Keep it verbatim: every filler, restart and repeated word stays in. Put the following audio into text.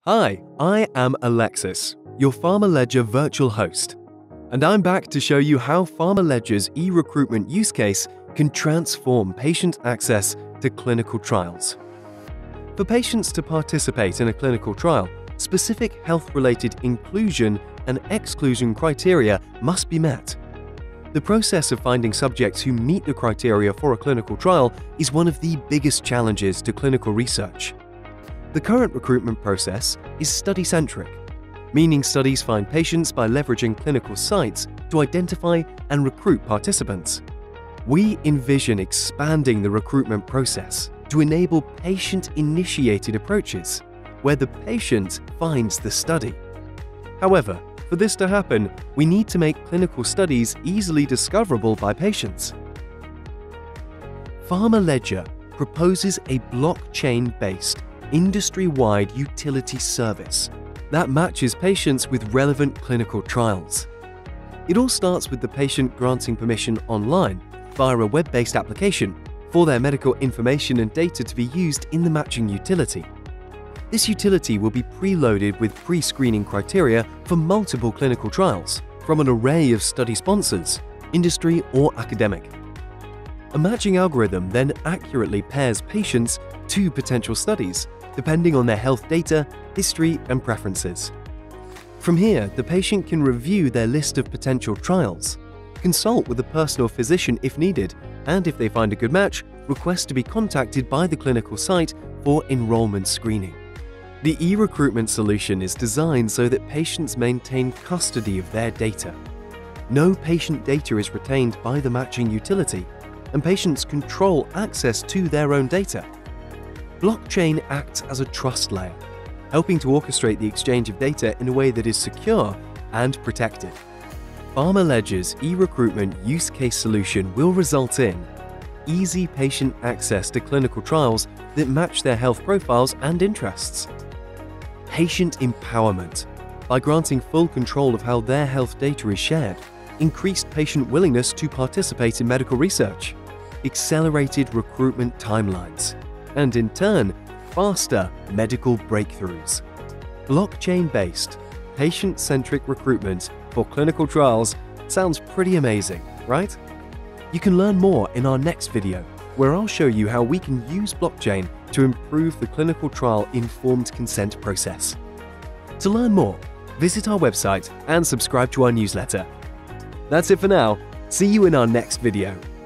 Hi, I am Alexis, your PharmaLedger virtual host, and I'm back to show you how PharmaLedger's eRecruitment use case can transform patient access to clinical trials. For patients to participate in a clinical trial, specific health-related inclusion and exclusion criteria must be met. The process of finding subjects who meet the criteria for a clinical trial is one of the biggest challenges to clinical research. The current recruitment process is study-centric, meaning studies find patients by leveraging clinical sites to identify and recruit participants. We envision expanding the recruitment process to enable patient-initiated approaches, where the patient finds the study. However, for this to happen, we need to make clinical studies easily discoverable by patients. PharmaLedger proposes a blockchain-based, industry-wide utility service that matches patients with relevant clinical trials. It all starts with the patient granting permission online via a web-based application for their medical information and data to be used in the matching utility. This utility will be preloaded with pre-screening criteria for multiple clinical trials from an array of study sponsors, industry or academic. A matching algorithm then accurately pairs patients to potential studies, depending on their health data, history, and preferences. From here, the patient can review their list of potential trials, consult with a personal physician if needed, and if they find a good match, request to be contacted by the clinical site for enrollment screening. The eRecruitment solution is designed so that patients maintain custody of their data. No patient data is retained by the matching utility, and patients control access to their own data. Blockchain acts as a trust layer, helping to orchestrate the exchange of data in a way that is secure and protected. PharmaLedger's eRecruitment use case solution will result in easy patient access to clinical trials that match their health profiles and interests. Patient empowerment, by granting full control of how their health data is shared, increased patient willingness to participate in medical research, accelerated recruitment timelines, and in turn, faster medical breakthroughs. Blockchain-based, patient-centric recruitment for clinical trials sounds pretty amazing, right? You can learn more in our next video, where I'll show you how we can use blockchain to improve the clinical trial informed consent process. To learn more, visit our website and subscribe to our newsletter. That's it for now. See you in our next video.